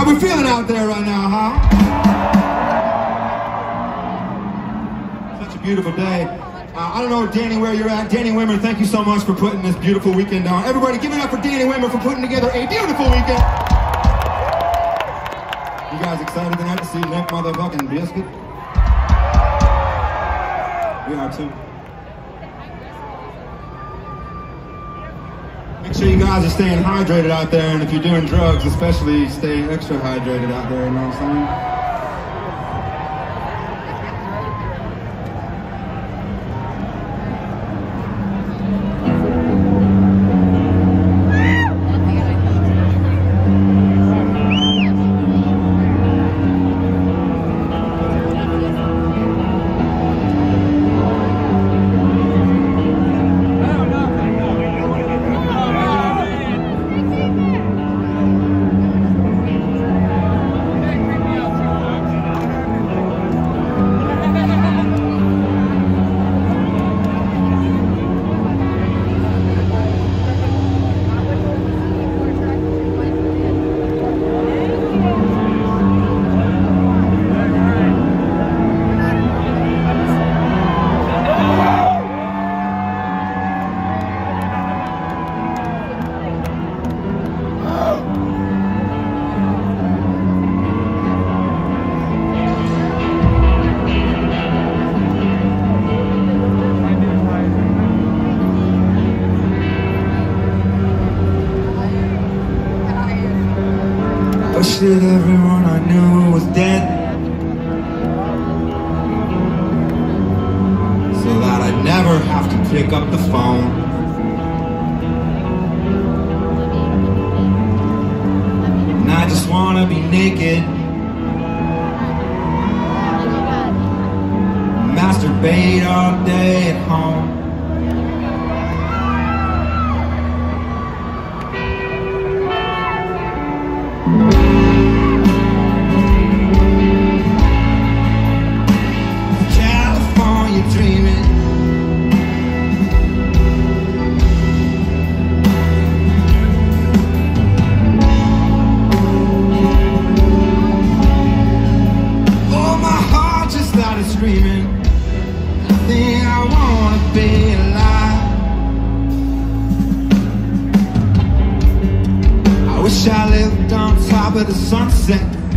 How we feeling out there right now, huh? Such a beautiful day. I don't know, Danny, where you're at. Danny Wimmer, thank you so much for putting this beautiful weekend on. Everybody give it up for Danny Wimmer for putting together a beautiful weekend. You guys excited tonight to see Limp Motherfucking Biscuit? We are too. Make sure you guys are staying hydrated out there, and if you're doing drugs, especially stay extra hydrated out there, you know what I'm saying? Shit, everyone I knew was dead, so that I'd never have to pick up the phone. And I just wanna be naked, masturbate all day at home. Screaming, I think I wanna be alive. I wish I lived on top of the sunset.